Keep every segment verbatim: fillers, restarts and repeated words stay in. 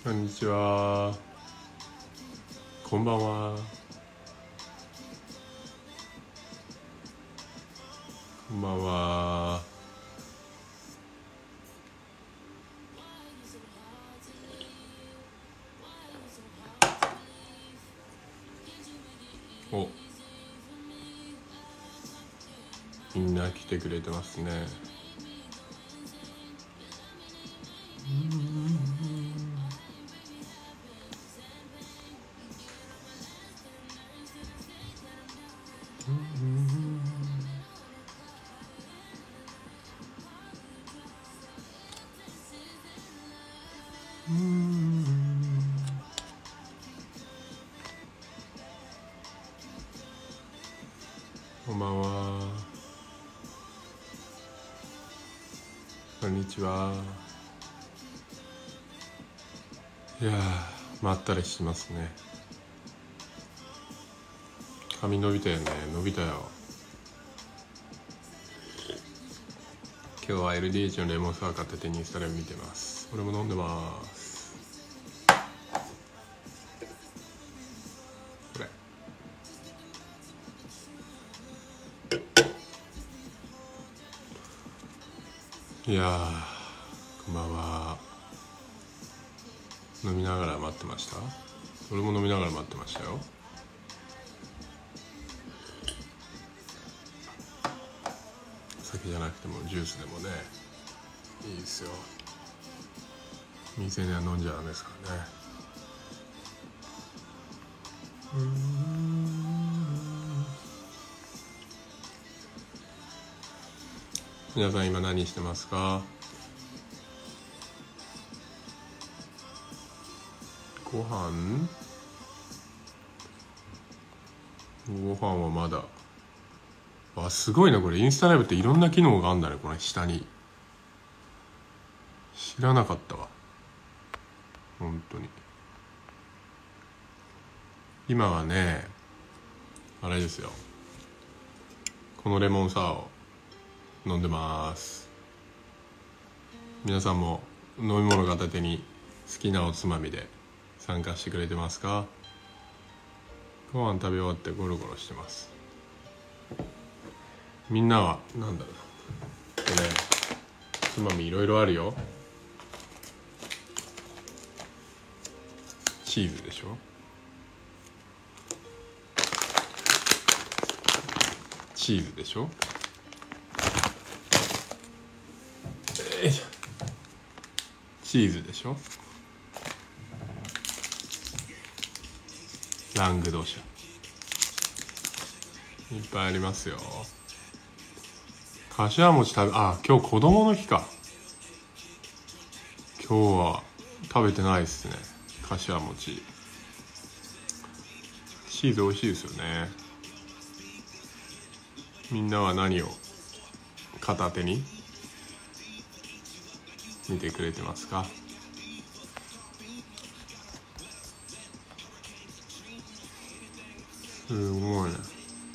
こんにちは。こんばんは。こんばんは。お、みんな来てくれてますね。こんばんは。こんにちは。いやー、まったりしますね。髪伸びたよね。伸びたよ。今日は エルディーエイチ のレモンサワー片手にインスタライブ見てます。俺も飲んでます。これいやー、こんばんは。飲みながら待ってました。俺も飲みながら待ってましたよ。酒じゃなくてもジュースでもね、いいですよ。店では飲んじゃダメですからね。うーん、皆さん今何してますか？ご飯ご飯はまだ。あ、すごいなこれ。インスタライブっていろんな機能があるんだね。これ下に知らなかったわ、本当に。今はね、あれですよ、このレモンサワーを飲んでます。皆さんも飲み物片手に好きなおつまみで参加してくれてますか？ご飯食べ終わってゴロゴロしてます。みんなはなんだろう、これつまみいろいろあるよ。チーズでしょ。チーズでしょ。えい、チーズでしょ。ラングドシャ、いっぱいありますよ。かしわ餅食べ、あ、今日子供の日か。今日は食べてないですね、かしわ餅。チーズ美味しいですよね。みんなは何を片手に見てくれてますか？すごいね。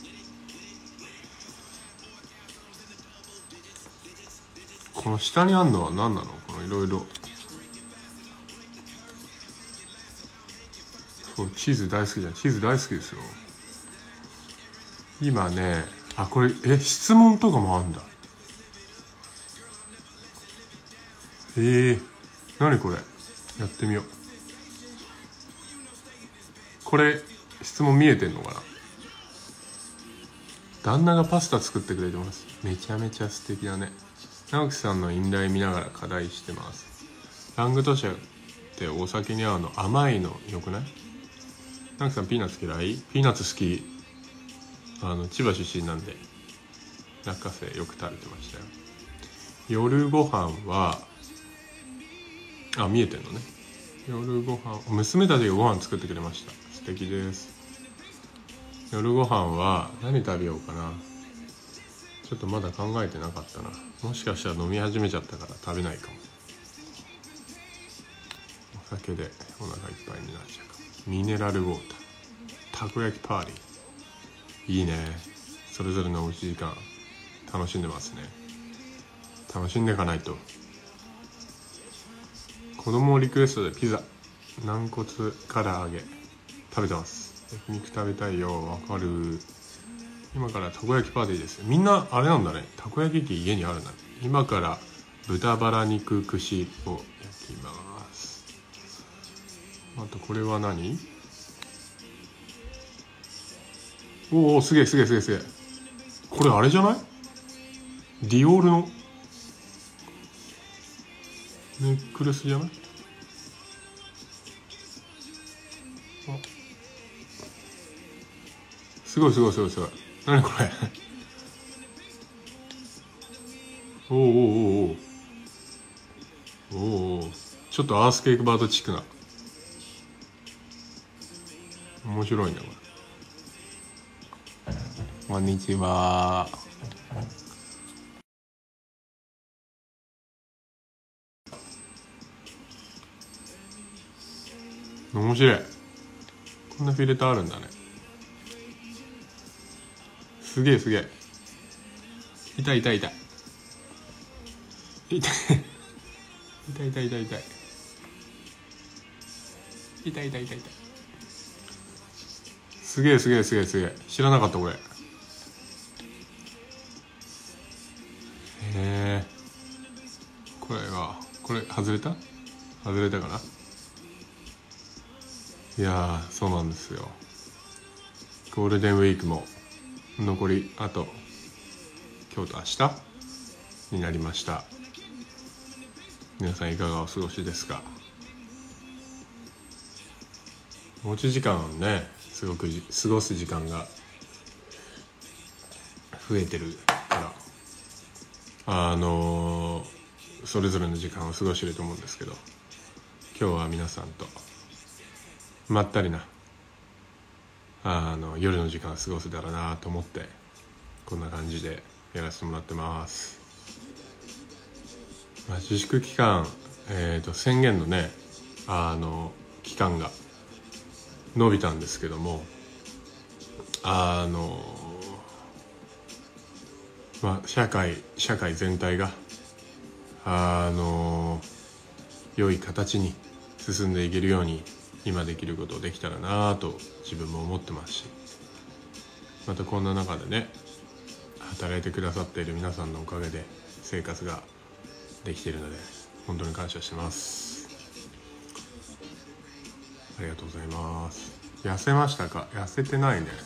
この下にあるのは何なの？このいろいろ。そう、チーズ大好きじゃん。チーズ大好きですよ。今ね、あ、これ、え、質問とかもあるんだ。えー、何これ。やってみよう。これ、質問見えてんのかな？旦那がパスタ作ってくれてます。めちゃめちゃ素敵だね。直樹さんのインライ見ながら課題してます。ラングドシャってお酒に合うの甘いのよくない？直樹さんピーナッツ嫌い？ピーナッツ好き。あの千葉出身なんで落花生よく食べてましたよ。夜ご飯は、あ、見えてんのね。夜ご飯、娘たちがご飯作ってくれました。素敵です。夜ご飯は何食べようかな。ちょっとまだ考えてなかったな。もしかしたら飲み始めちゃったから食べないかも。お酒でお腹いっぱいになっちゃうかも。ミネラルウォーター、たこ焼きパーティー、いいね。それぞれのおうち時間楽しんでますね。楽しんでいかないと。子供リクエストでピザ軟骨唐揚げ食べてます。焼肉食べたいよ。わかる。今からたこ焼きパーティーです。みんなあれなんだね、たこ焼き器家にあるんだね。今から豚バラ肉串を焼きます。あとこれは何？おお、すげえすげえすげえすげえ。これあれじゃない？ディオールのネックレスじゃない？あ、すごいすごいすごいすごい。何これおおおおおおお、ちょっとアースケークバードチックな、面白いねこれ。こんにちは。面白い。こんなフィルターあるんだね。すげえすげえ。痛い痛い痛い痛い痛い痛い痛い痛い痛い痛い痛い痛い痛い。すげえすげえすげえすげえ。知らなかったこれ。へえ。これがこれ外れた外れたかな。いやー、そうなんですよ。ゴールデンウィークも残りあと今日と明日になりました。皆さんいかがお過ごしですか？おうち時間ね、すごく過ごす時間が増えてるからあのー、それぞれの時間を過ごしてると思うんですけど、今日は皆さんとまったりなあの夜の時間を過ごせたらなと思ってこんな感じでやらせてもらってます。まあ、自粛期間、えー、と宣言のねあの期間が伸びたんですけども、あのまあ社会社会全体があの良い形に進んでいけるように今できることをできたらなと自分も思ってますし、またこんな中でね働いてくださっている皆さんのおかげで生活ができているので本当に感謝してます。ありがとうございます。痩せましたか？痩せてないね。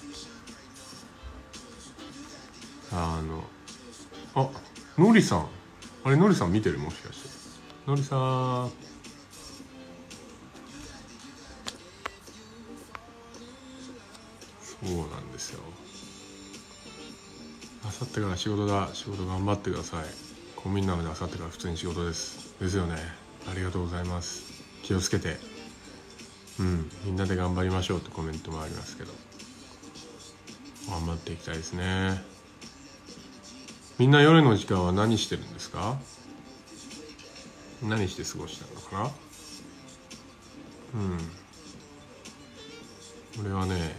あのあ、のりさん、あれのりさん見てる？もしかしてのりさん。そうなんですよ。あさってから仕事だ。仕事頑張ってください。公務員なのであさってから普通に仕事ですですよね。ありがとうございます。気をつけて、うんみんなで頑張りましょうってコメントもありますけど、頑張っていきたいですね。みんな夜の時間は何してるんですか？何して過ごしたのかな。うん俺はね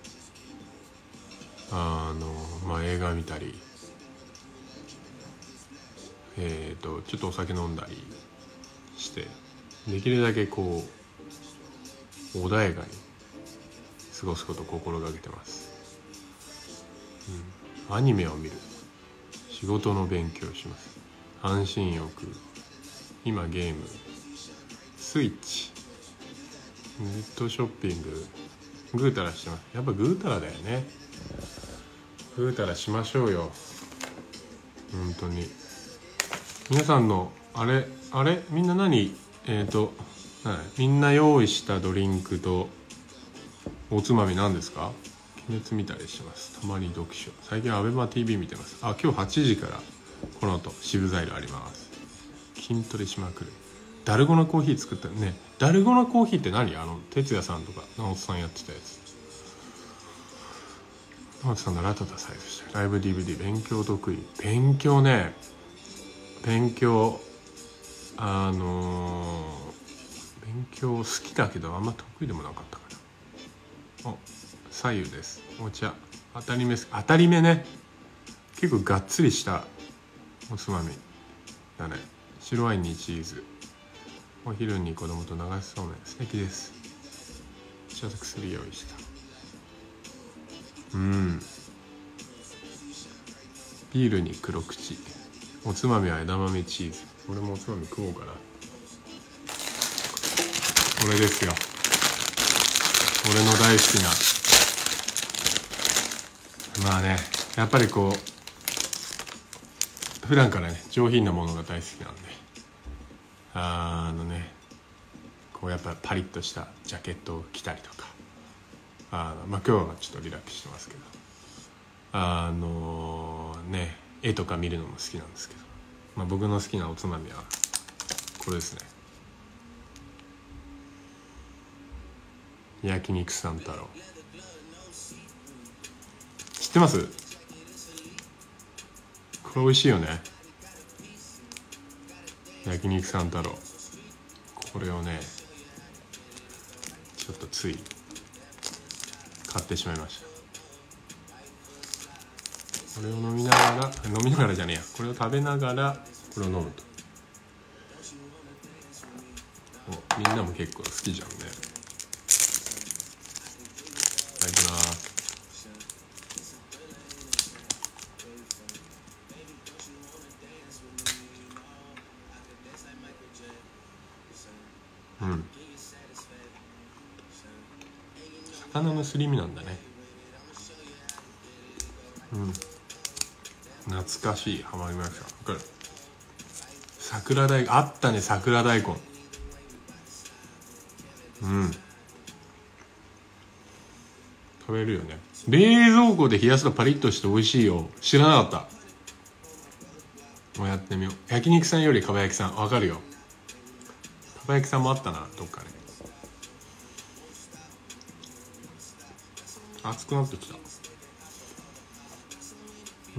あのまあ映画見たり、えっとちょっとお酒飲んだりしてできるだけこう穏やかに過ごすことを心がけてます。うん、アニメを見る、仕事の勉強をします、半身浴、今ゲーム、スイッチ、ネットショッピング、ぐうたらしてます。やっぱぐうたらだよね。ぐうたらしましょうよ本当に。皆さんのあれあれみんな何えっ、ー、とみんな用意したドリンクとおつまみ何ですか？鬼滅見たりしてます。たまに読書、最近アベマ ティービー 見てます。あ、今日はちじからこの後渋材料あります。筋トレしまくる。ダルゴナコーヒー作ったね。ダルゴナコーヒーって何？あの哲也さんとか直人さんやってたやつ。直人さんのラタタサイズしてライブ ディーブイディー 勉強得意。勉強ね勉強あのー、勉強好きだけどあんま得意でもなかったかな。お、左右です。お茶当たり目当たり目ね。結構がっつりしたおつまみだね。白ワインにチーズ。 お昼に子供と流しそうめん素敵です。ちょっと薬用意した。うん、ビールに黒口、おつまみは枝豆チーズ。俺もおつまみ食おうかな。これですよ、俺の大好きな。まあね、やっぱりこう普段からね上品なものが大好きなんで、あのねこうやっぱパリッとしたジャケットを着たりとか、あのまあ今日はちょっとリラックスしてますけど、あのね絵とか見るのも好きなんですけど、まあ、僕の好きなおつまみはこれですね。焼肉三太郎、知ってます？これ美味しいよね、焼肉三太郎。これをねちょっとつい買ってしまいました。これを飲みながら飲みながらじゃねえやこれを食べながらこれを飲むと、おみんなも結構好きじゃんね。いただきます。うん、魚のすり身なんだね。うん、懐かしい、ハマりました。これ桜大根あったね、桜大根。うん、食べるよね。冷蔵庫で冷やすとパリッとして美味しいよ。知らなかった。もうやってみよう。焼肉さんよりかば焼きさんわかるよ。かば焼きさんもあったなどっかね。熱くなってきた。うん、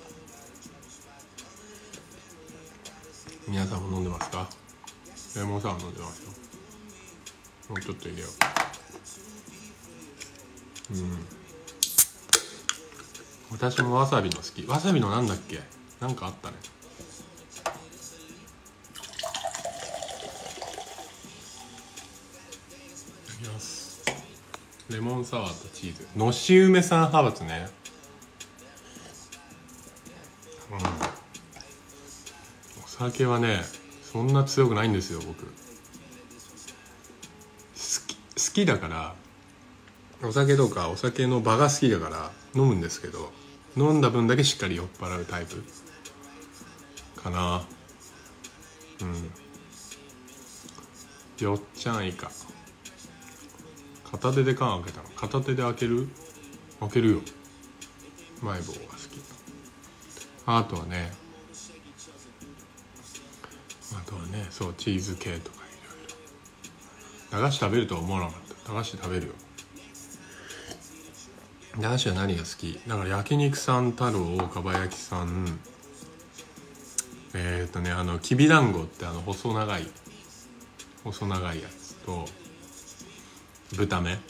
皆さんも飲んでますか？レモンサワー飲んでますよ。もうちょっと入れよう。うん、私もわさびの好き。わさびのなんだっけ、なんかあったね。いただきます。レモンサワーとチーズ、のし梅さん派閥ね。うん、お酒はねそんな強くないんですよ僕。好き好きだから、お酒とかお酒の場が好きだから飲むんですけど、飲んだ分だけしっかり酔っ払うタイプかな。うん、よっちゃんいか片手で缶開けたの。片手で開ける開けるよ。マイボウが好き。あとはねあとはねそうチーズ系とかいろいろ。駄菓子食べるとは思わなかった。駄菓子食べるよ。駄菓子は何が好きだから、焼肉さん太郎、かば焼きさん、えっとねあのきびだんごってあの細長い細長いやつと豚麺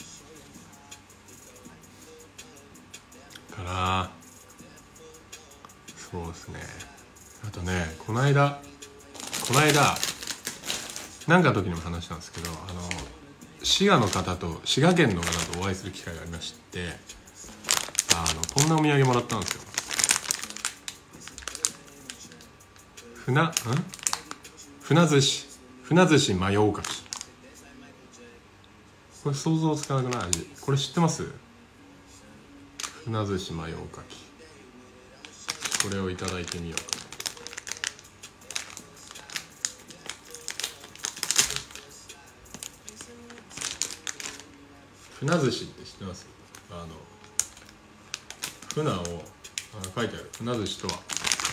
かな。そうですね。あとねこの間この間なんかの時にも話したんですけど、あの滋賀の方と滋賀県の方とお会いする機会がありまして、あのこんなお土産もらったんですよ。船ん船寿司船寿司マヨおかき。これ想像つかなくない味。これ知ってます？船寿司マヨおかき。これをいただいてみようか。船寿司って知ってます？あの船をあの書いてある。船寿司とは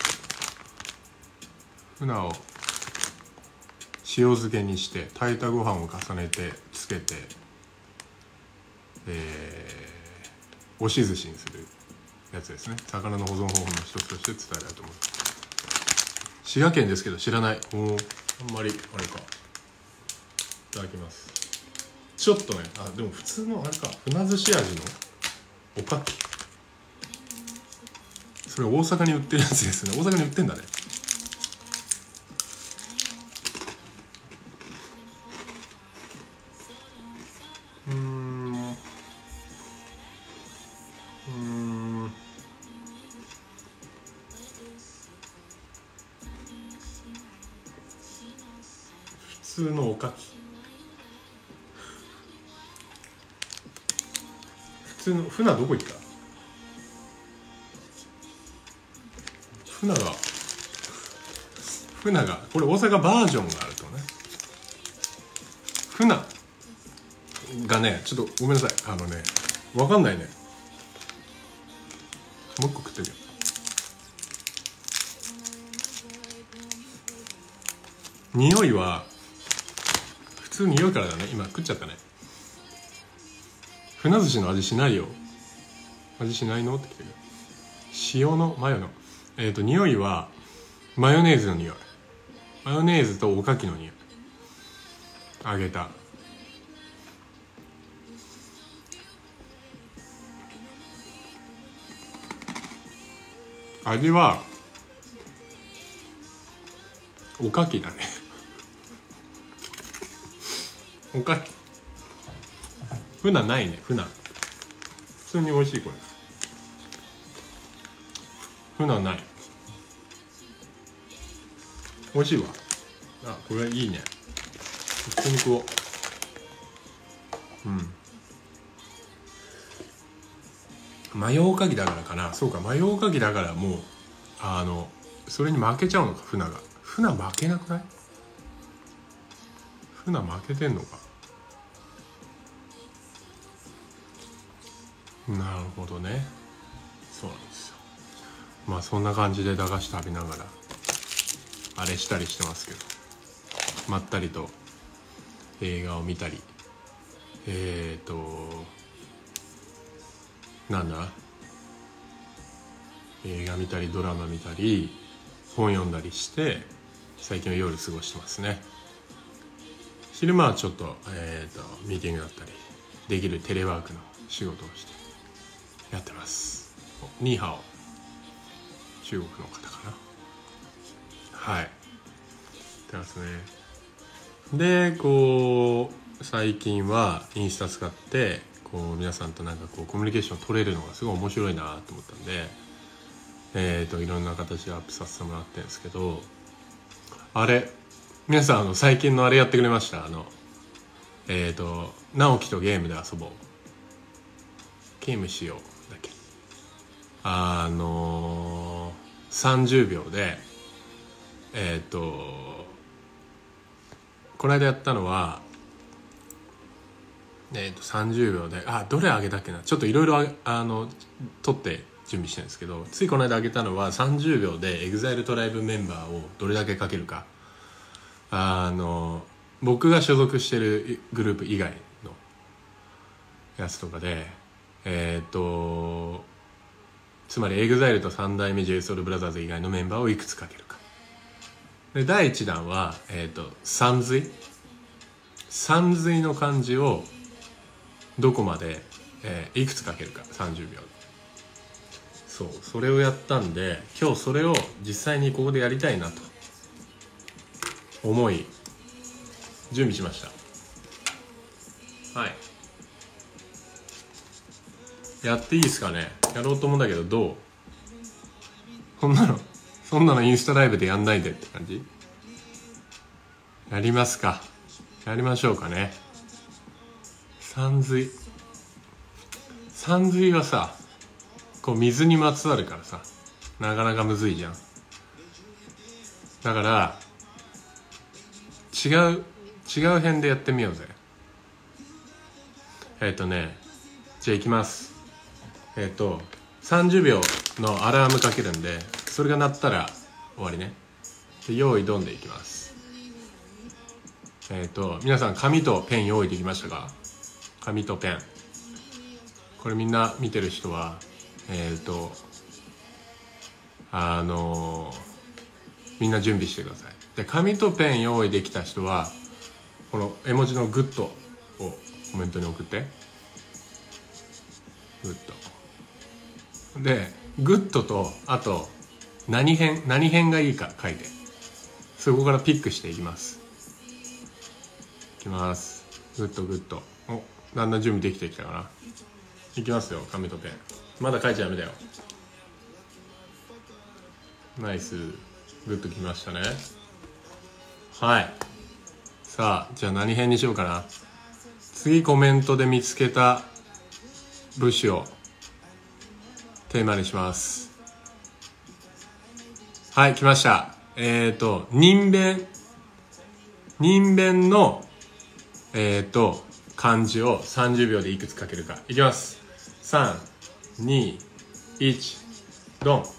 船を塩漬けにして炊いたご飯を重ねてつけて、えー、押し寿司にするやつですね。魚の保存方法の一つとして伝えられると思います。滋賀県ですけど知らない。おあんまりあれか。いただきます。ちょっとね、あでも普通のあれか、船寿司味のおかき。それ大阪に売ってるやつですね。大阪に売ってんだね。 通のおかき、普通の船どこ行った？船が船がこれ大阪バージョンがあるとね、船がね、ちょっとごめんなさい、あのねわかんないね、もう一個食ってるよ。匂いは普通匂いからだね。今食っちゃったね。船寿司の味しないよ。味しないのって来てる。塩のマヨのえっ、ー、と匂いはマヨネーズの匂い、マヨネーズとおかきの匂い、揚げた。味はおかきだねおかき、船ないね。船普通に美味しい。これ船ない、美味しいわ。あ、これいいね。普通に食おう。うん、マヨおかきだからかな。そうか、マヨおかきだからもうあのそれに負けちゃうのか。船が船負けなくない？船負けてんのか。なるほどね。そうなんですよ。まあそんな感じで駄菓子食べながらあれしたりしてますけど、まったりと映画を見たり、えっ、ー、となんだ映画見たりドラマ見たり本読んだりして最近は夜過ごしてますね。昼間はちょっと,、えー、とミーティングだったりできるテレワークの仕事をしてやってます。ニーハオ、中国の方かな。はい、やってますね。でこう最近はインスタ使ってこう皆さんとなんかこうコミュニケーション取れるのがすごい面白いなと思ったんで、えーといろんな形でアップさせてもらってるんですけど、あれ皆さんあの最近のあれやってくれました？あのえーと直樹とゲームで遊ぼう、ゲームしようだっけ。あのー、さんじゅうびょうでえっ、ー、とこの間やったのはえー、とさんじゅうびょうで、あどれあげたっけな、ちょっといろいろあの撮って準備してるんですけど、ついこの間あげたのはさんじゅうびょうで エグザイル トライブメンバーをどれだけかけるか。あの僕が所属してるグループ以外のやつとかで、えっ、ー、とつまり エグザイル と三代目 ジェイソウルブラザーズ以外のメンバーをいくつかけるか。でだいいちだんは、えー、とさんずいさんずいの漢字をどこまで、えー、いくつかけるかさんじゅうびょう。そうそれをやったんで今日それを実際にここでやりたいなと思い準備しました。はい、やっていいですかね。やろうと思うんだけどどう？そんなのそんなのインスタライブでやんないでって感じ？やりますか。やりましょうかね。さんずいさんずいはさこう水にまつわるからさなかなかむずいじゃん。だから違う違う辺でやってみようぜ。えっ、ー、とねじゃあいきます。えっ、ー、とさんじゅうびょうのアラームかけるんで、それが鳴ったら終わりね。で用意ドンでいきます。えっ、ー、と皆さん紙とペン用意できましたか？紙とペン、これみんな見てる人はえっ、ー、とあのー、みんな準備してください。で紙とペン用意できた人はこの絵文字のグッドをコメントに送って。グッドでグッドとあと何編何編がいいか書いてそこからピックしていきます。いきます。グッドグッド。おだんだん準備できてきたかな。いきますよ。紙とペンまだ書いちゃダメだよ。ナイス。グッときましたね。はいさあじゃあ何編にしようかな。次コメントで見つけた武士をテーマにします。はい、来ました。えっ、ー、と人弁人弁のえっ、ー、と漢字をさんじゅうびょうでいくつ書けるか。いきます。さん、に、いち、ドン。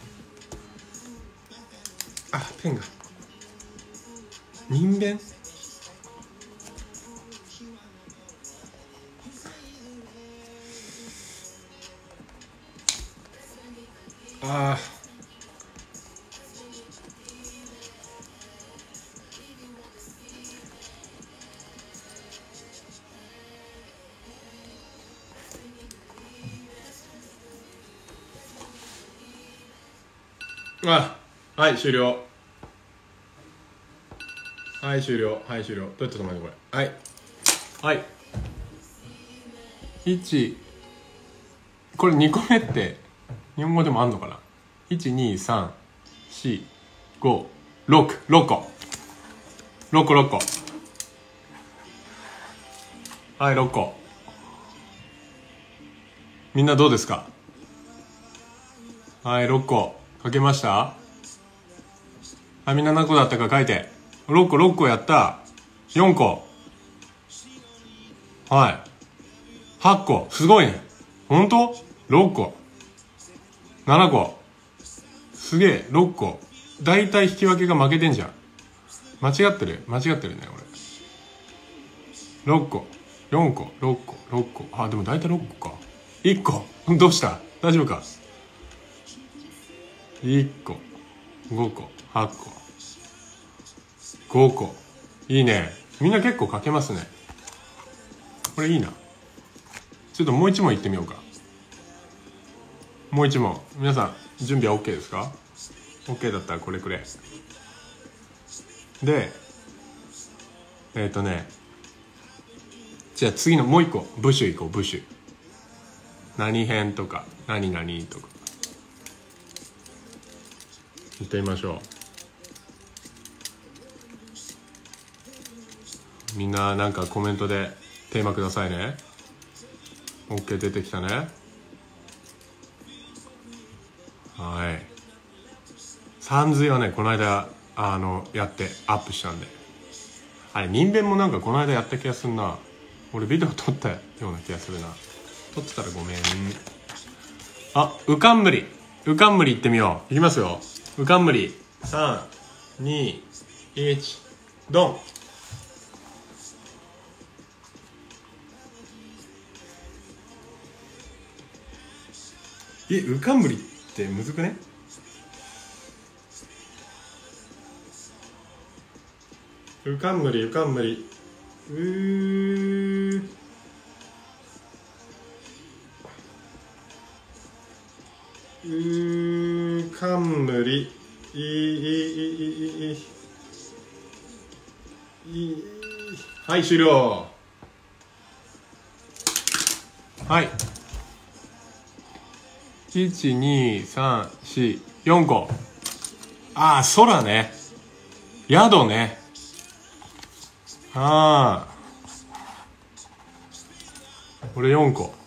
あ、ペンが人弁。あああ、はい終了。はい終了。はい終了。どうやって止まるのこれ。はいはいいち、これにこめって日本語でもあんのかな。いち、に、さん、よん、ご、ろく、ろっころっころっこ。はいろっこ。みんなどうですか。はいろっこ書けました。はい、みんな何個だったか書いて。ろっころっこやった。よんこ。はいはっこ。すごいね。ほんと ?ろっこななこ。すげえ。ろっこ。だいたい引き分けが負けてんじゃん。間違ってる間違ってるね俺。ろっこよんころっころっこ。あでもだいたいろっこか。いっこどうした。大丈夫か。いっこごこはっこごこ。いいね。みんな結構書けますね。これいいな。ちょっともう一問いってみようか。もう一問。皆さん準備は OK ですか。 OK だったらこれくれ。でえっ、ー、とねじゃあ次のもう一個部首いこう。部首何編とか何々とか言ってみましょう。みんななんかコメントでテーマくださいね。 OK 出てきたね。はいさんずいはねこの間あのやってアップしたんで。あれ人弁もなんかこの間やった気がするな。俺ビデオ撮ったような気がするな。撮ってたらごめん。あ、うかんむりうかんむり行ってみよう。いきますよ。うかんむりさん、に、いちドン。え、うかんむりってむずくね。うかんむりうかんむりうーうーかんむりいいいいいいいい。はい終了。はいいち、に、さん、よん、よんこ。ああ空ね。宿ね。ああこれよんこ。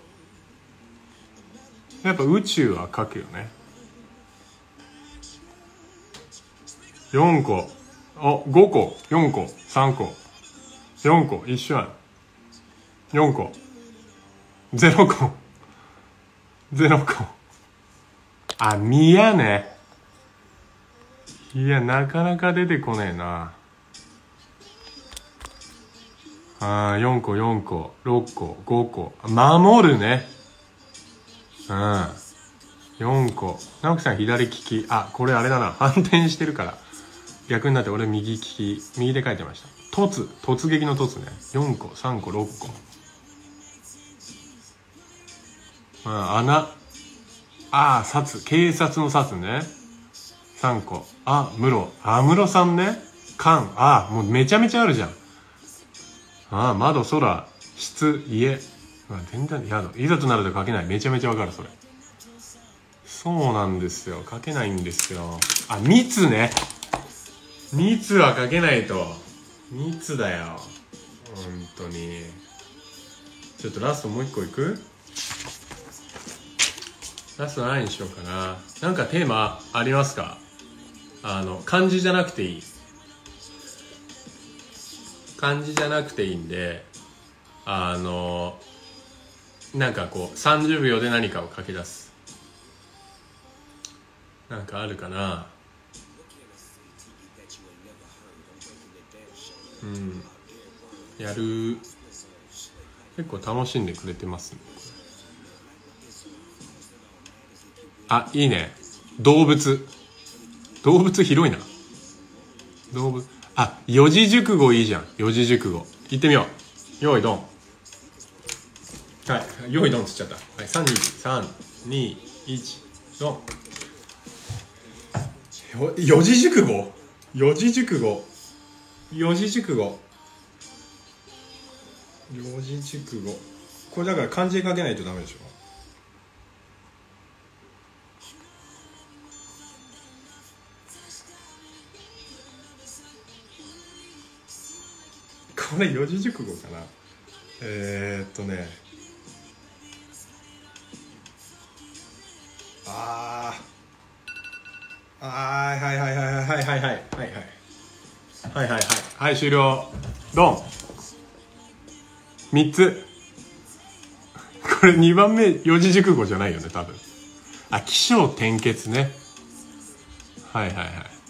やっぱ宇宙は書くよね。よんこ。あごこよんこさんこよんこ一緒やん。よんこゼロこゼロこ。あ宮ね。いやなかなか出てこねえな。あよんこよんころっこごこ守るね。うんよんこ。直樹さん左利き。あこれあれだな反転してるから逆になって俺右利き。右で書いてました。突突撃の突ね。よんこさんころっこ。あ穴。あ殺警察の殺ね。さんこ。あ室あ室さんね。缶。あもうめちゃめちゃあるじゃん。あ窓空室家。全然宿。いざとなると書けない。めちゃめちゃわかるそれ。そうなんですよ書けないんですよ。あ密ね。密は書けないと。 密だよ本当に。ちょっとラストもう一個いく？ラスト何にしようかな。なんかテーマありますか？あの漢字じゃなくていい、漢字じゃなくていいんで、あのなんかこうさんじゅうびょうで何かを書き出す。なんかあるかな。うん、やる。結構楽しんでくれてますね。あ、いいね。動物。動物広いな。動物。あ、四字熟語いいじゃん。四字熟語。言ってみよう。用意ドン。はい。用意ドンつっちゃった。はい。さん、に、さん、に、いち、ドン。四字熟語？四字熟語。四字熟語。四字熟語。これだから漢字で書けないとダメでしょ。これ四字熟語かな。えー、っとねあーあーはいはいはいはいはいはいはいはいはいはいはいはい終了。ドン。みっつ。これにばんめ四字熟語じゃないよね多分。あ、起承転結ね。はいはいはい。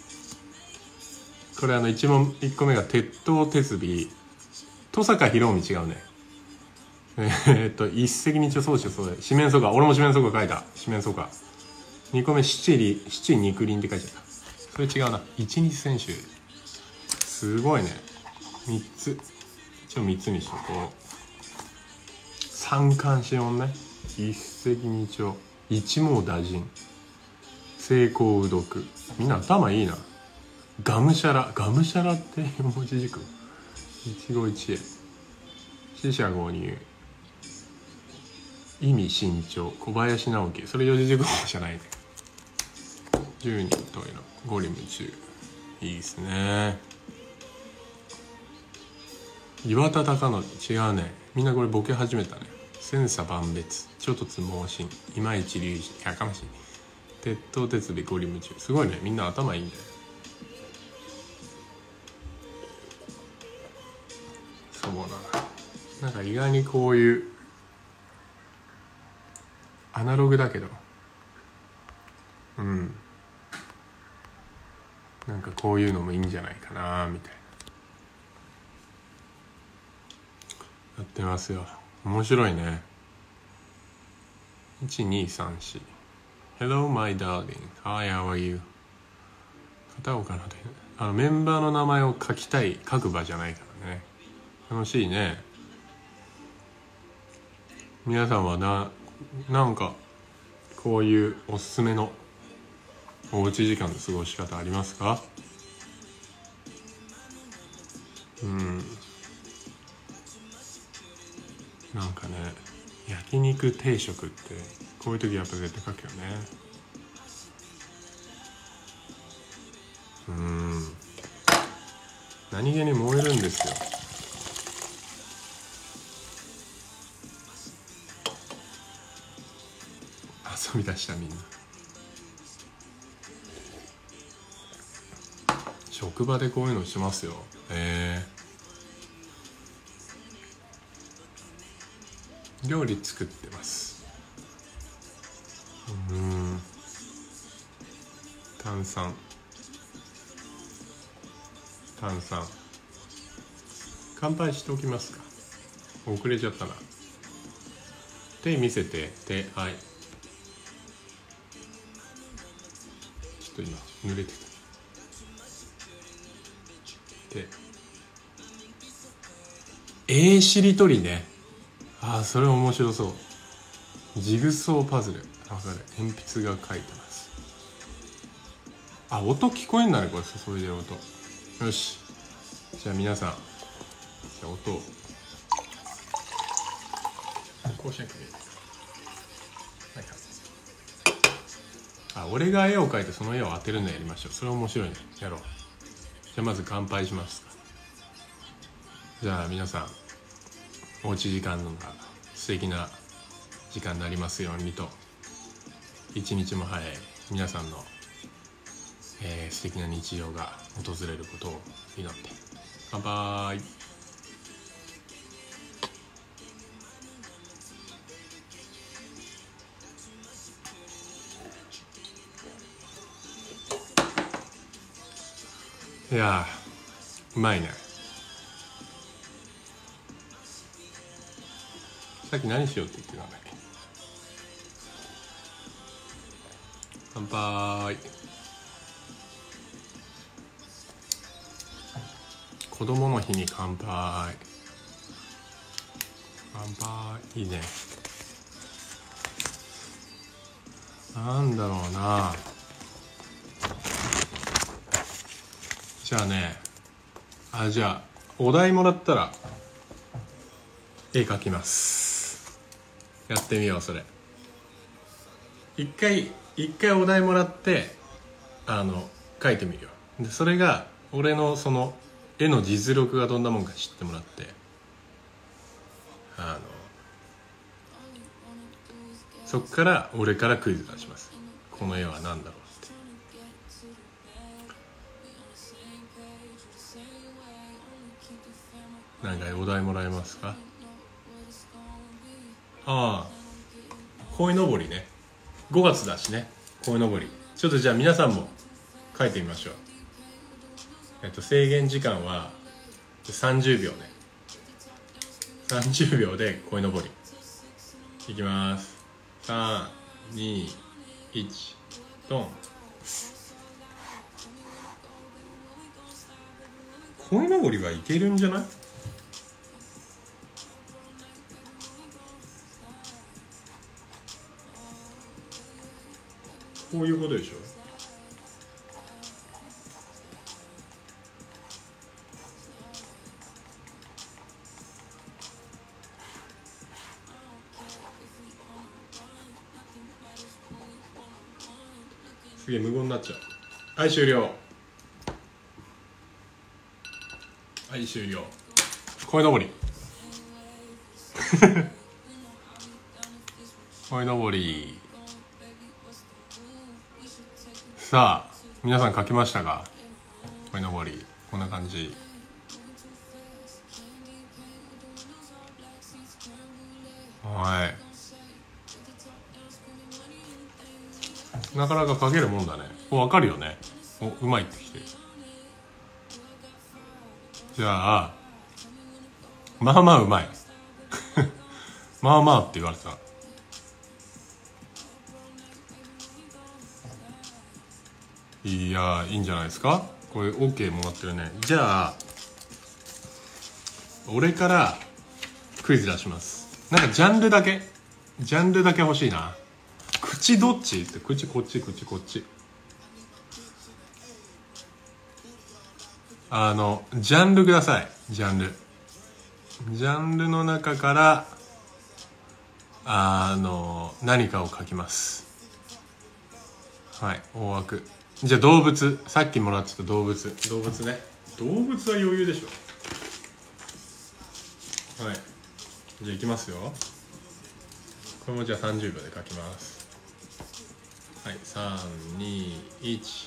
これあの一問いっこめが鉄塔鉄尾。登坂博文違うね。えー、っと一石二鳥、そうしようそうだよ。四面楚歌。俺も四面楚歌書いた。四面楚歌。にこめ七里七肉林って書いちゃった。それ違うな。一日選手。すごいね。みっつ。一応みっつにしとこう。三冠四音ね。一石二鳥。一網打尽。成功うどく。みんな頭いいな。がむしゃら。がむしゃらって四文字熟語。一期一会。四捨五入。意味慎重。小林直樹。それ四字熟語じゃないね。十人十色。五里夢中。いいですね。岩田貴則。違うね。みんなこれボケ始めたね。千差万別。諸突猛進。今市隆二。やかましい。鉄塔鉄尾五里夢中。すごいね。みんな頭いいんだよ。そうだな。なんか意外にこういうアナログだけど、うん、なんかこういうのもいいんじゃないかなみたいな。やってますよ。面白いね。いちにさんよん Hello my darling, hi how are you。 片岡のであのメンバーの名前を書きたい書く場じゃないからね。楽しいね。皆さんはな、なんかこういうおすすめのおうち時間の過ごし方ありますか？うん、なんかね、焼肉定食ってこういう時やっぱ絶対書くよね。うん、何気に燃えるんですよ。遊び出したみんな。職場でこういうのしますよ。へえ。料理作ってます。うん。炭酸。炭酸。乾杯しておきますか。遅れちゃったな。手見せて。手、はい。ちょっと今濡れてた。で、えー、しりとりね。ああ、それ面白そう。ジグソーパズル。わかる。鉛筆が書いてます。あ、音聞こえんだね、これ。注いでる音。よし。じゃあ皆さん、じゃあ音をこうしなきゃいけない。はいはい。あ、俺が絵を描いてその絵を当てるのやりましょう。それ面白いね。やろう。じゃあまず乾杯しますか。 じゃあ皆さんおうち時間が素敵な時間になりますようにと、一日も早い皆さんの、えー、素敵な日常が訪れることを祈って、乾杯。いやー、うまいね。さっき何しようって言ってたんだっけ。乾杯。子供の日に乾杯。乾杯。いいね。なんだろうな。じゃあね、あ、じゃあお題もらったら絵描きます。やってみよう。それ一回一回お題もらってあの描いてみるよ。でそれが俺のその絵の実力がどんなもんか知ってもらって、あのそっから俺からクイズ出します。この絵は何だろうって。何かお題もらえますか。ああ、鯉のぼりね。ごがつだしね、鯉のぼり。ちょっとじゃあ皆さんも書いてみましょう。えっと制限時間はさんじゅうびょうね。さんじゅうびょうで鯉のぼりいきます。さんにいちドン。鯉のぼりはいけるんじゃない。こういうことでしょ。すげえ無言になっちゃう。はい、終了。はい終了。鯉のぼり鯉のぼり。さあ皆さん書きましたか。鯉のぼりこんな感じ。はい、なかなか書けるもんだね。分かるよね。お、うまいってきてる。じゃあまあまあうまいまあまあって言われた。いやいいんじゃないですか。これ OK もらってるね。じゃあ俺からクイズ出します。なんかジャンルだけジャンルだけ欲しいな。口どっちって。口こっち口こっち。あのジャンルください。ジャンルジャンルの中からあの何かを書きます。はい、大枠。じゃあ動物、さっきもらってた動物動物ね。動物は余裕でしょ。はい、じゃあいきますよ。これもじゃあさんじゅうびょうで書きます。はい、さんにいち。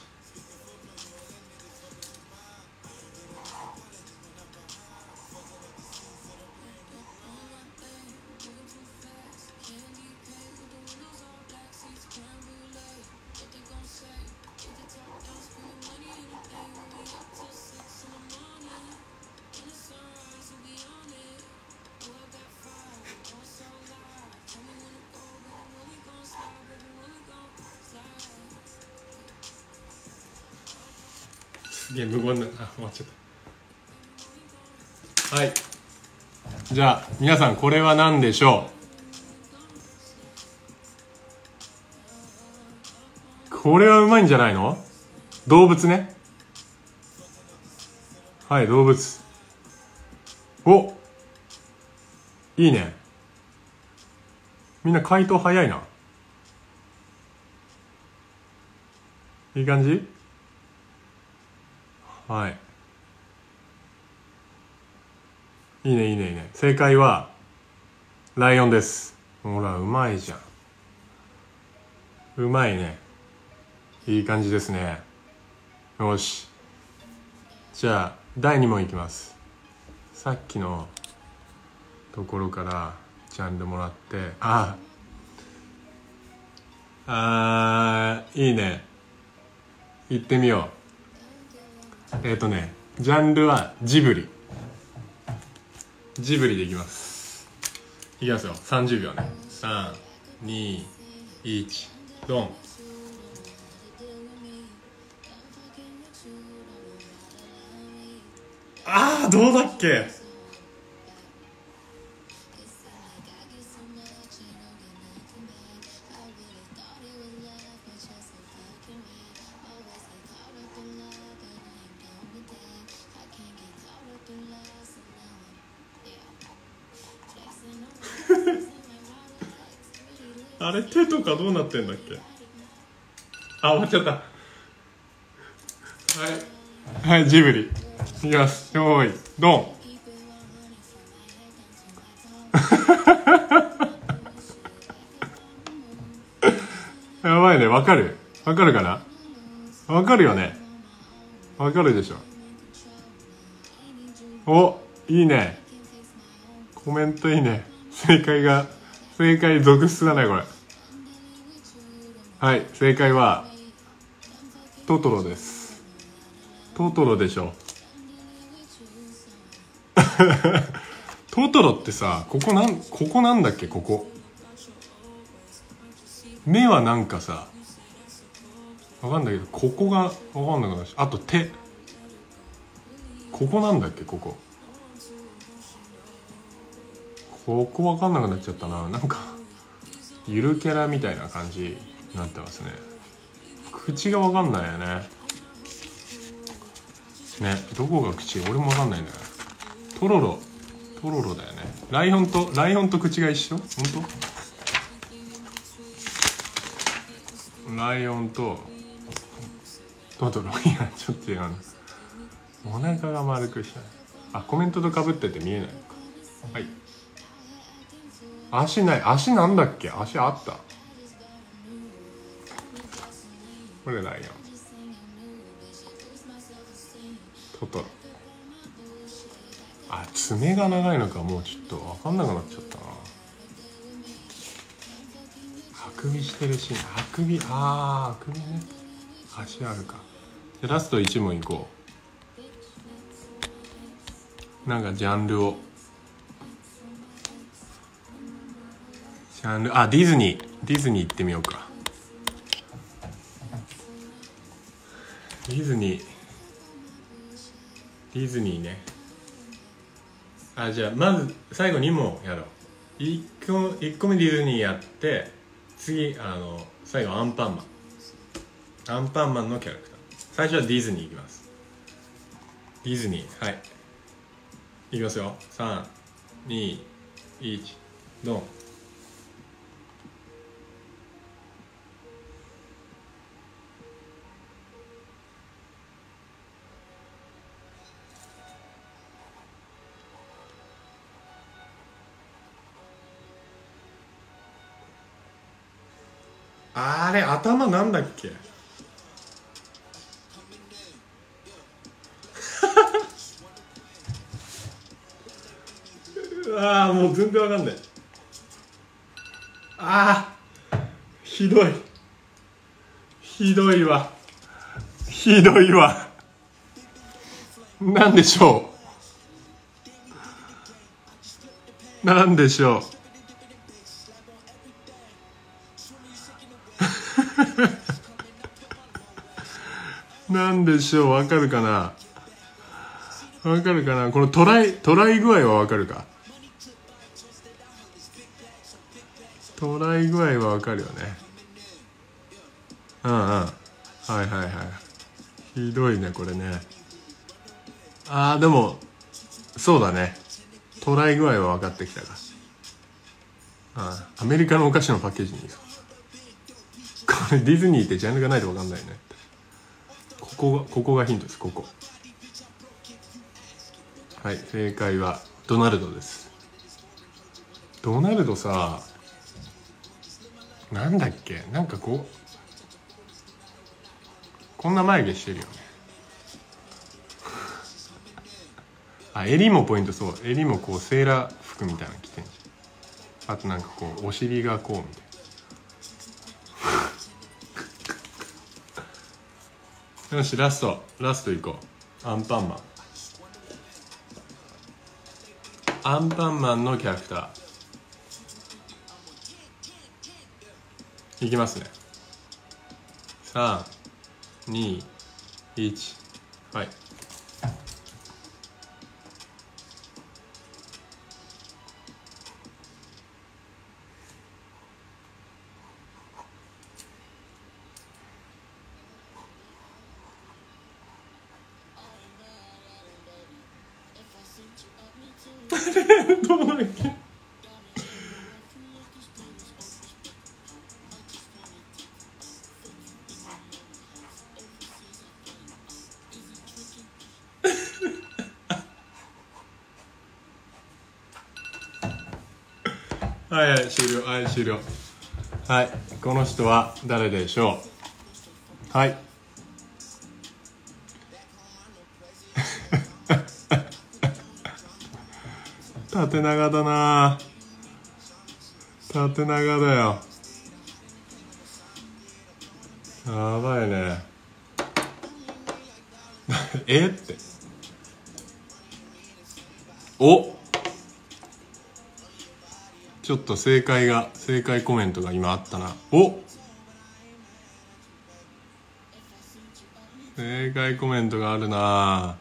いや無言な、あ、終わっちゃった。はい、じゃあ皆さんこれは何でしょう。これはうまいんじゃないの。動物ね。はい、動物。お、いいね。みんな回答早いな。いい感じ。はいいいねいいねいいね。正解はライオンです。ほらうまいじゃん、うまいね、いい感じですね。よし、じゃあだいに問いきます。さっきのところからジャンルもらって、ああーいいね、行ってみよう。えっ、ー、とねジャンルはジブリ、ジブリでいきます。いきますよ、さんじゅうびょうね。さんにいちドン。あーどうだっけ。あれ手とかどうなってんだっけ。あ、終わっちゃった。はいはい、ジブリいきます。よーいドン。やばいね、わかるわかるかな、わかるよね、わかるでしょ。お、いいね、コメントいいね。正解が正解続出だねこれ。はい、正解はトトロです。トトロでしょ。トトロってさ、ここなん、ここなんだっけ、ここ目はなんかさわかんないけど、ここがわかんなくなるし、あと手、ここなんだっけ、ここここわかんなくなっちゃったな。なんかゆるキャラみたいな感じになってますね。口がわかんないよね。ね、どこが口、俺もわかんないんだよ。トロロ、トロロだよね。ライオンとライオンと口が一緒？本当？ライオンとトトロ、いやちょっと違うな。お腹が丸くした。あ、コメントと被ってて見えないのか。はい。足ない、足なんだっけ、足あった。これライオン、トトロ。あ、爪が長いのか、もうちょっと分かんなくなっちゃったな。あくびしてるし、あくび、あーあくびね、足あるか。じゃラストいち問いこう。なんかジャンルを、ジャンル、あ、ディズニー、ディズニー行ってみようか。ディズニー、ディズニーね。あ、じゃあまず最後に問やろう。いっこ、いっこめディズニーやって、次あの最後アンパンマン、アンパンマンのキャラクター。最初はディズニーいきます。ディズニー、はい、いきますよ。さんにいちドン。あれ頭なんだっけ。ああもう全然わかんない。ああひどい、ひどいわ、ひどいわ。なんでしょう、なんでしょう。なんでしょう、わかるかな、わかるかな。このトライ、トライ具合はわかるか。トライ具合はわかるよね。うんうん、はいはいはい。ひどいねこれね。あーでもそうだね、トライ具合は分かってきたか。ああ、アメリカのお菓子のパッケージにこれディズニーってジャンルがないと分かんないね。ここがここがヒントです。ここ、はい、正解はドナルドです。ドナルドさ、なんだっけ、なんかこうこんな眉毛してるよね。あ、襟もポイント。そう、襟もこうセーラー服みたいなの着てんじゃん。あとなんかこうお尻がこうみたいな。よし、ラストラストいこう。アンパンマン。アンパンマンのキャラクターいきますね。さんにいち、はい。どうだっけ。はいはい、終了。はい、終了。はい、この人は誰でしょう。はい。縦長だな。縦長だよ。やばいね。えっておちょっと正解が正解コメントが今あったな。お正解コメントがあるな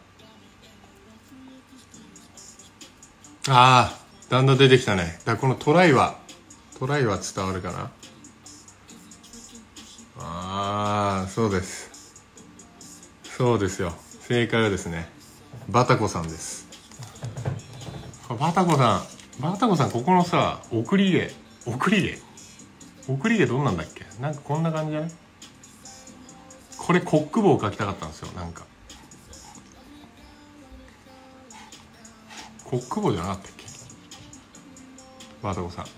あ。ーだんだん出てきたね。だからこのトライはトライは伝わるかな。ああ、そうです、そうですよ。正解はですね、バタコさんです。バタコさん、バタコさん、ここのさ、送り毛送り毛送り毛どんなんだっけ。なんかこんな感じじゃない。これコック帽を描きたかったんですよ。なんかコック帽じゃなかったっけ、バタコさん。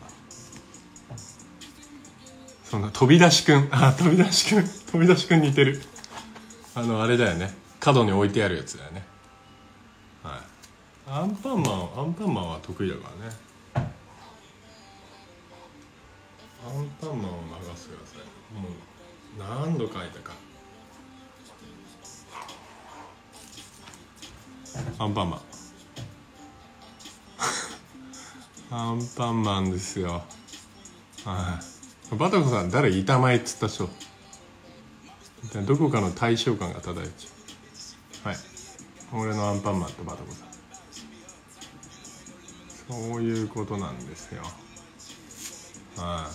そんな飛び出しくん、あ、飛び出しくん、飛び出しくん似てる。あのあれだよね、角に置いてあるやつだよね。はい。アンパンマン、アンパンマンは得意だからね。アンパンマンを流してください。もう何度書いたか。アンパンマンアンパンマンですよ。はい。バタコさん、誰板前っつった人。どこかの対象感が漂っちゃう。はい。俺のアンパンマンとバタコさん。そういうことなんですよ。はい。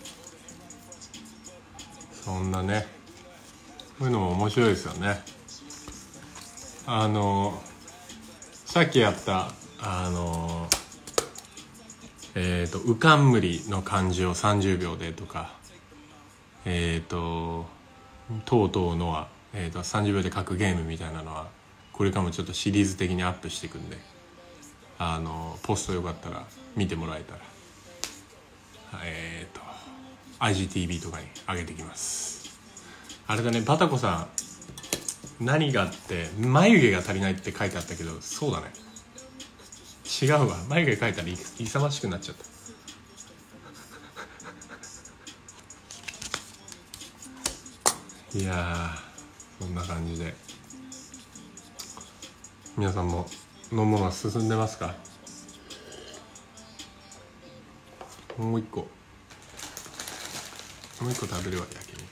そんなね、こういうのも面白いですよね。あのさっきやったあのえっ、ー、とうかんむりの漢字をさんじゅうびょうでとか、えっ、ー、ととうとうのは、えー、とさんじゅうびょうで書くゲームみたいなのはこれからもちょっとシリーズ的にアップしていくんで、あのポストよかったら見てもらえたら、えっ、ー、と アイジーティービー とかに上げてきます。あれだね、バタコさん、何があって眉毛が足りないって書いてあったけど、そうだね、違うわ。眉毛描いたら勇ましくなっちゃった。いやー、こんな感じで皆さんも飲むものは進んでますか。もう一個もう一個食べるわ。焼肉。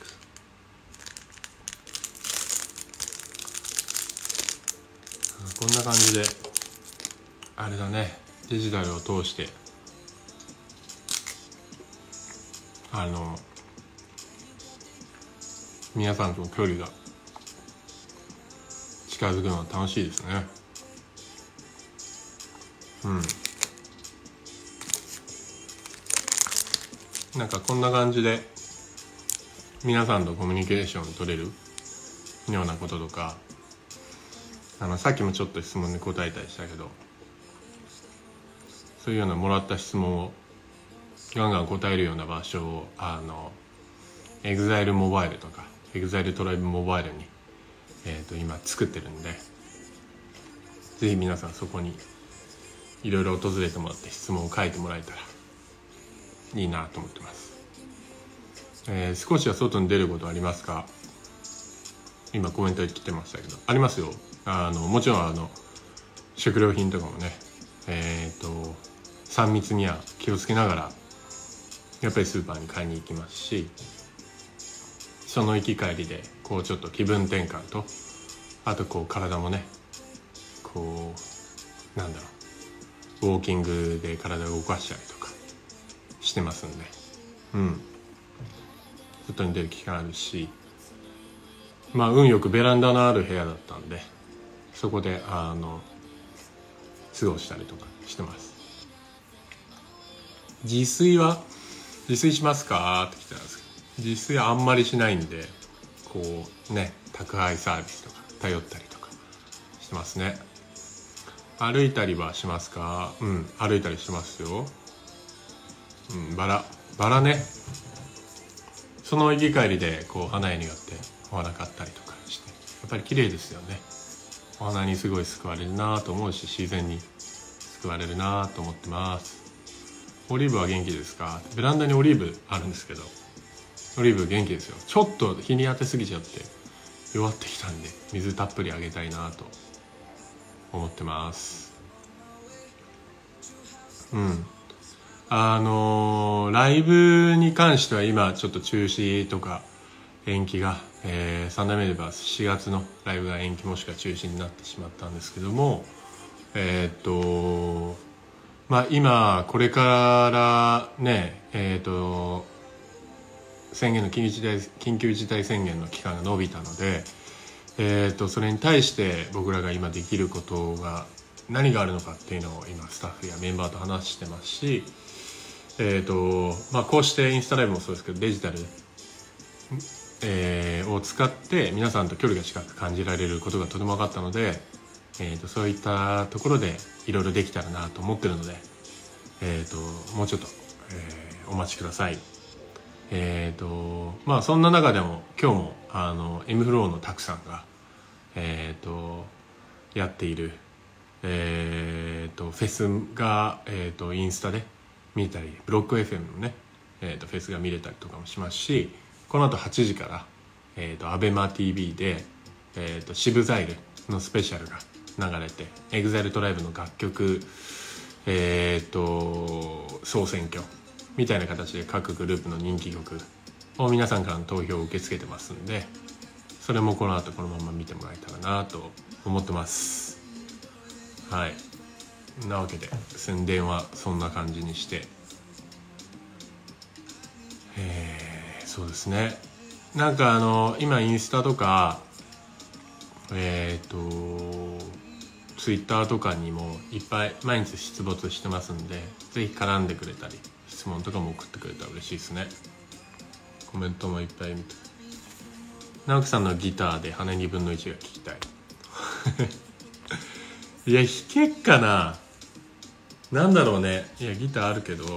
こんな感じであれだね、デジタルを通してあの皆さんとの距離が近づくのは楽しいですね。うん、なんかこんな感じで皆さんとコミュニケーション取れるようなこととか、あのさっきもちょっと質問に答えたりしたけど、 そういうようなもらった質問をガンガン答えるような場所をあの EXILE モバイルとか EXILE トライブモバイルに、えー、と今作ってるんで、ぜひ皆さんそこにいろいろ訪れてもらって質問を書いてもらえたらいいなと思ってます。えー、少しは外に出ることありますか？今コメントで来てましたけど、ありますよ。あのもちろんあの食料品とかもね、えっ、ー、とさん密には気をつけながらやっぱりスーパーに買いに行きますし、その行き帰りでこうちょっと気分転換と、あとこう体もねこうなんだろう、ウォーキングで体を動かしたりとかしてますんで、うん外に出る機会あるし、まあ運よくベランダのある部屋だったんで、そこであの過ごしたりとかしてます。自炊は自炊しますかって来てたんですけど、自炊はあんまりしないんで、こうね宅配サービスとか頼ったりとかしてますね。歩いたりはしますか？うん、歩いたりしてますよ。うん、バラバラね、その行き帰りでこう花屋に寄ってお花買ったりとかして、やっぱり綺麗ですよね。お花にすごい救われるなと思うし、自然に救われるなと思ってます。オリーブは元気ですか？ベランダにオリーブあるんですけど、オリーブ元気ですよ。ちょっと日に当てすぎちゃって弱ってきたんで、水たっぷりあげたいなと思ってます。うんあのー、ライブに関しては今ちょっと中止とか延期が、えー、サンダーメルバースしがつのライブが延期もしくは中止になってしまったんですけども、えー、っとまあ今これからねえー、っと宣言の緊急事態緊急事態宣言の期間が延びたので、えー、っとそれに対して僕らが今できることが何があるのかっていうのを今スタッフやメンバーと話してますし、えーとまあ、こうしてインスタライブもそうですけどデジタル、えー、を使って皆さんと距離が近く感じられることがとても分かったので、えーとそういったところでいろいろできたらなと思ってるので、えーともうちょっと、えー、お待ちください。えーとまあそんな中でも今日もあの エムフローのたくさんが、えーとやっている、えーとフェスが、えーとインスタで見たり、ブロック エフエム のね、えー、とフェスが見れたりとかもしますし、この後はちじから、えー、とアベマ ティーブイ で、えー、とシブザイルのスペシャルが流れて、 EXILE トライブの楽曲、えー、と総選挙みたいな形で各グループの人気曲を皆さんからの投票を受け付けてますんで、それもこの後このまま見てもらえたらなと思ってます。はい、なわけで宣伝はそんな感じにして、えー、そうですね、なんかあの今インスタとかえっ、ー、とツイッターとかにもいっぱい毎日出没してますんで、ぜひ絡んでくれたり質問とかも送ってくれたら嬉しいですね。コメントもいっぱい見て、直樹さんのギターで羽にぶんのいちが聞きたいいや弾けっかな、なんだろうね。いやギターあるけど、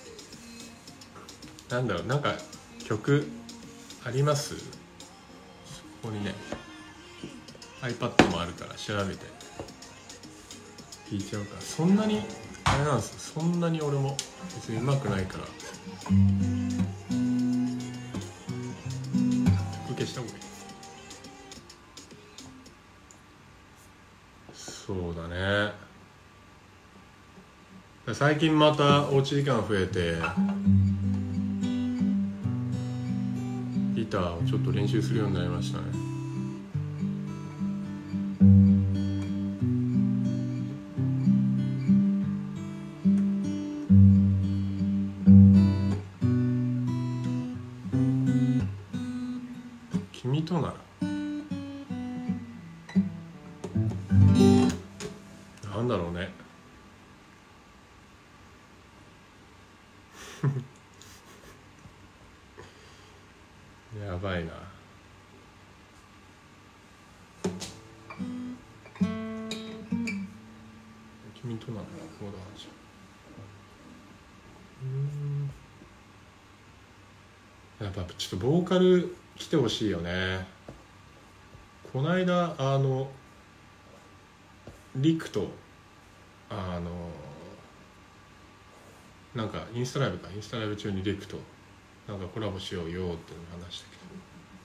なんだろう、なんか曲あります？そこにね iPad もあるから調べて弾いちゃうから。そんなにあれなんですよ、そんなに俺も別に上手くないから。曲消した方がいい。そうだね、最近またおうち時間増えてギターをちょっと練習するようになりましたね。君とならなんだろうねやばいな。君とならこうだじゃん。 やっぱちょっとボーカル来てほしいよね。こないだあのリクとあのなんかインスタライブかインスタライブ中にリクとなんかコラボしようよっていうのを話したけど、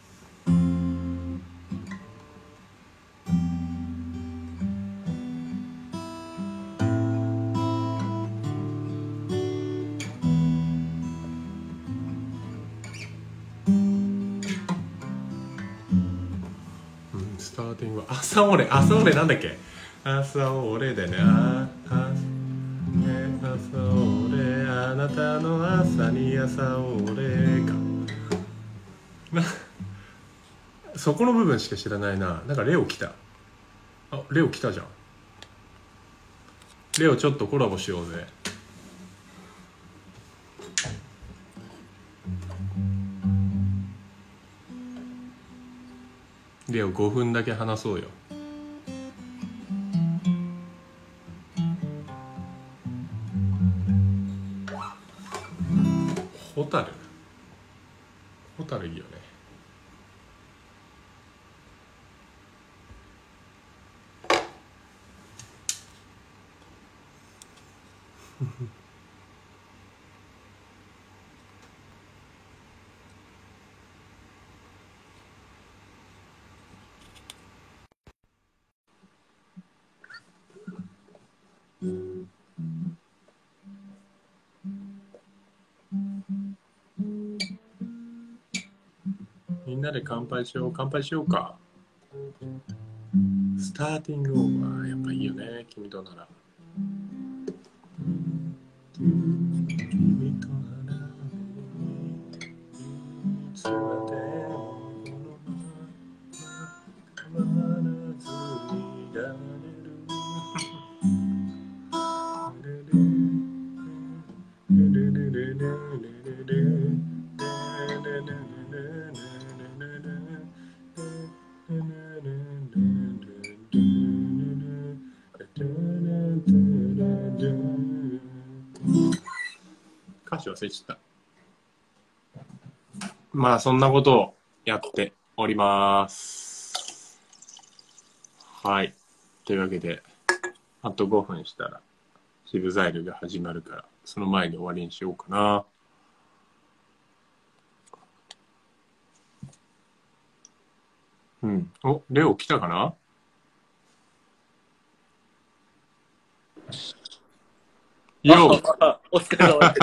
スターティングは朝俺朝俺なんだっけ、朝俺でね、ああ朝俺あなたの朝に朝俺かな、そこの部分しか知らないな。なんかレオ来た。あ、レオ来たじゃん。レオちょっとコラボしようぜ。レオごふんだけ話そうよ。ホタルホタルいいよね。みんなで乾杯しよう乾杯しようか。スターティングオーバーやっぱいいよね。君となら君とならいつまでも変わらずいられる。歌詞忘れちゃった。まあそんなことをやっております。はい。というわけであとごふんしたらシブザイルが始まるから、その前に終わりにしようかな。うん。お、レオ来たかな？よあお疲れ様です。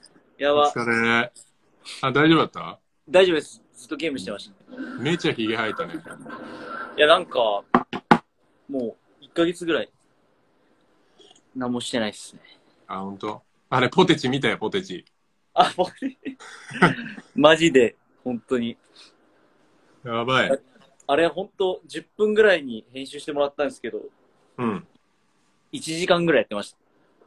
やおば。 疲れ。あ、大丈夫だった？ 大丈夫です。ずっとゲームしてました。 めっちゃヒゲ生えたね。 いや、なんか、もう、いっかげつぐらい、何もしてないっすね。 あ、ほんと？あれ、ポテチ見たよ、ポテチ。 あ、もう、マジで、本当に。 やばい。 あれ、本当じゅっぷんぐらいに編集してもらったんですけど、 うん。 いちじかんぐらいやってました。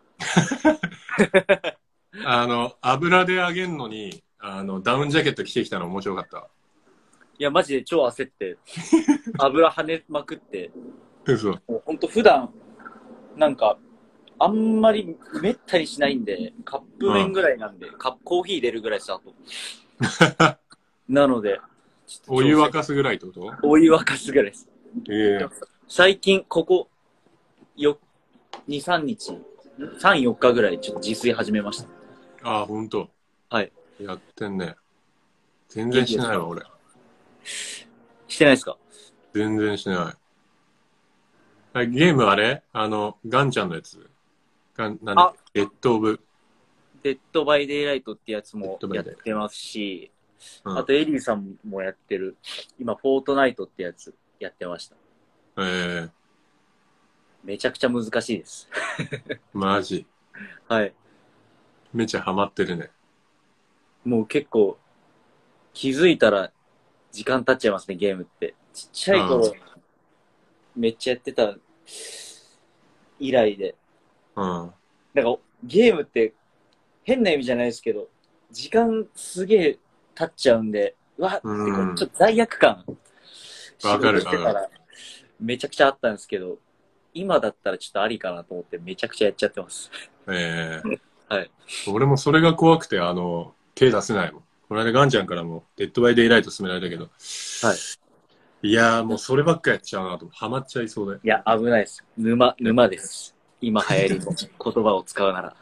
あの、油で揚げんのに、あの、ダウンジャケット着てきたの面白かった。 いや、マジで超焦って、油跳ねまくって、 嘘。 もう本当普段、なんか、あんまりめったにしないんで、カップ麺ぐらいなんで、うん、カップコーヒー入れるぐらいさ、と。なので、 お湯沸かすぐらいってこと？ お湯沸かすぐらいです。 ええー。 最近、ここ、よ、に、さんにち、さん、よっかぐらいちょっと自炊始めました。 ああ、ほんと。 はい。 やってんね。全然しないわ、俺。 してないですか？ 全然しない。ゲームあれあの、ガンちゃんのやつ。ガン、なんだっけ？デッドオブ。 デッドバイデイライトってやつもやってますし、うん、あとエリーさんもやってる、今、フォートナイトってやつやってました。 ええー。 めちゃくちゃ難しいです。 マジ？ はい。 めちゃハマってるね。 もう結構、気づいたら時間経っちゃいますね、ゲームって。ちっちゃい頃、めっちゃやってた以来で。 うん。 なんか、ゲームって変な意味じゃないですけど、時間すげえ経っちゃうんで、うわっってこう、ちょっと罪悪感。 わかる。 してたらめちゃくちゃあったんですけど、今だったらちょっとありかなと思ってめちゃくちゃやっちゃってます。 ええー。 はい。 俺もそれが怖くて、あの、手出せないもん。 この間ガンちゃんからもデッドバイデイライト勧められたけど、 はい。 いやーもうそればっかやっちゃうなと、ハマっちゃいそうで。 いや、危ないです。沼、沼です。今流行りの言葉を使うなら。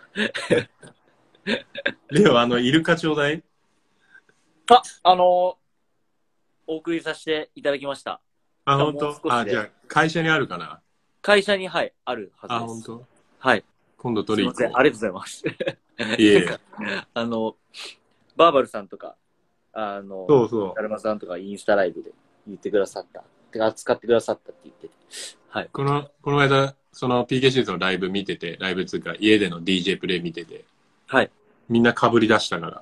レオ、あの、イルカちょうだい。 あ、あのー、お送りさせていただきました。 あ、ほんもう少しでと？あ、じゃあ、会社にあるかな？ 会社に、はい、あるはあ、 ずです。 ほんと？ はい。 今度すいません。 取り行こありがとうございます。 う。いえいえ。 あの、バーバルさんとか、あの、 そうそう。 だるまさんとかインスタライブで言ってくださった。てか、使ってくださったって言ってて。はい。 この、この間、その ピーケーシー のライブ見てて、ライブつうか、家での ディージェー プレイ見てて、 はい。 みんな被り出したから、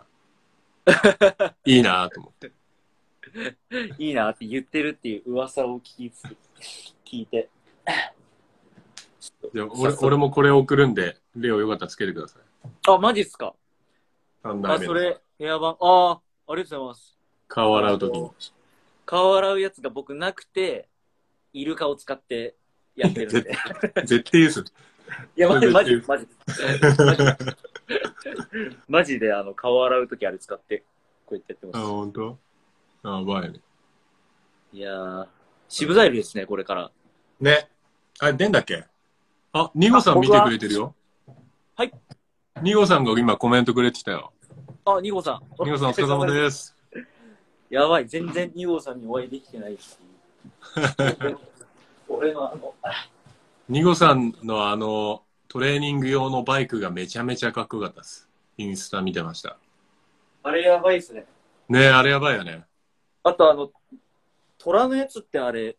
いいなぁと思って。 いいなって言ってるっていう噂を聞きつ聞いて。 じゃあ俺、俺もこれ送るんで、レオよかったらつけてください。 あ、マジっすか？あ、 さんだいめの。 それ、ヘアバン、ああ、ありがとうございます。 顔洗うときに。 顔洗うやつが僕なくて、イルカを使ってやってるんで。 絶対です。 いや、マジ、マジ、 絶マジ。マジマジで、あの、顔洗うときあれ使って、こうやってやってあ、 ます。 ほんと？あ、ばいね。 いやー、渋ザイルですね、これから。 ね。あ、出んだっけ？あ、ニゴさん見てくれてるよ。 はい。 ニゴさんが今コメントくれてたよ。 あ、ニゴさん。 ニゴさんお疲れ様です。 やばい、全然ニゴさんにお会いできてないっていう。俺のあの、 ニゴさんのあの、トレーニング用のバイクがめちゃめちゃかっこよかったです。インスタ見てました。 あれやばいっすね。 ねえ、あれやばいよね。 あとあの、虎のやつってあれ、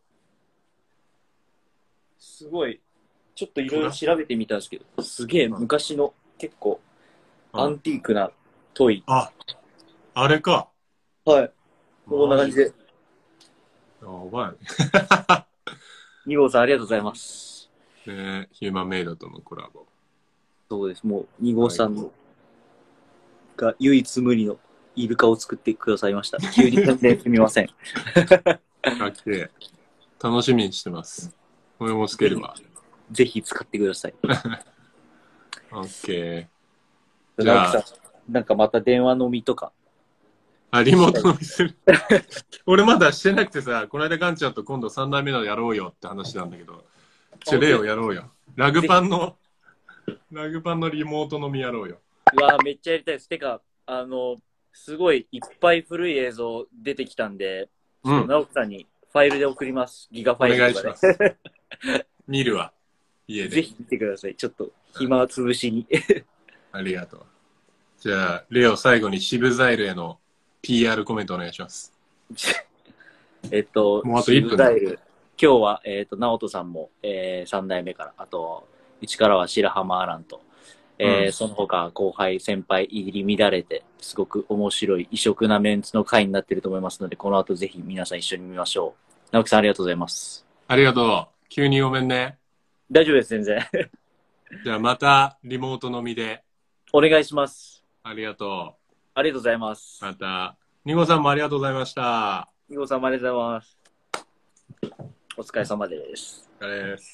すごい、ちょっといろいろ調べてみたんですけど、すげえ昔の結構アンティークなトイ。 あ、あれか。 はい。こんな感じで。 やばい。 に号さんありがとうございます。 ねえ、ヒューマンメイドとのコラボ。 そうです。もうに号さんのが唯一無二のイルカを作ってくださいました。急に宣伝すみません。 かっけえ。楽しみにしてます。これもつけるわ。 ぜひ使ってください。 オッケー。 じじゃあ、 なんかまた電話飲みとか。 あ、リモート飲みする。俺まだしてなくてさ、この間ガンちゃんと今度さんだいめのやろうよって話なんだけど、ちょ、レオやろうよ。ラグパンの、ラグパンのリモート飲みやろうよ。 うわめっちゃやりたいです。てか、あの、すごいいっぱい古い映像出てきたんで、 うん。 直樹さんにファイルで送ります。ギガファイルお願いとかします。見るわ。家で。 ぜひ見てください。ちょっと暇つぶしに。 ありがとう。じゃあ、レオ最後にシブザイルへの ピーアール コメントお願いします。 えっと、 もうあといっぷんシブザイル今日は、えっと、直人さんも、えー、さんだいめから、あと、うちからは白浜アランと、えーうん、その他後輩、先輩、入り乱れて、すごく面白い異色なメンツの回になっていると思いますので、この後ぜひ皆さん一緒に見ましょう。直樹さんありがとうございます。 ありがとう。急にごめんね。 大丈夫です、全然。 じゃあまたリモート飲みで。 お願いします。 ありがとう。 ありがとうございます。 また。ニゴさんもありがとうございました。 ニゴさんもありがとうございます。お疲れ様です。 お疲れです。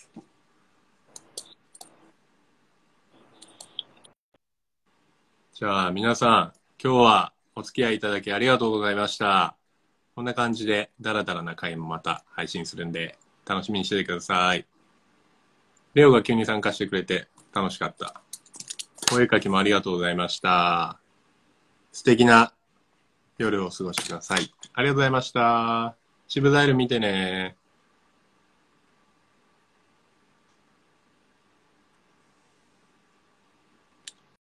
じゃあ皆さん、今日はお付き合いいただきありがとうございました。こんな感じでダラダラな回もまた配信するんで楽しみにしててください。レオが急に参加してくれて楽しかった。声かけもありがとうございました。素敵な夜をお過ごしください。ありがとうございました。シブザイル見てね。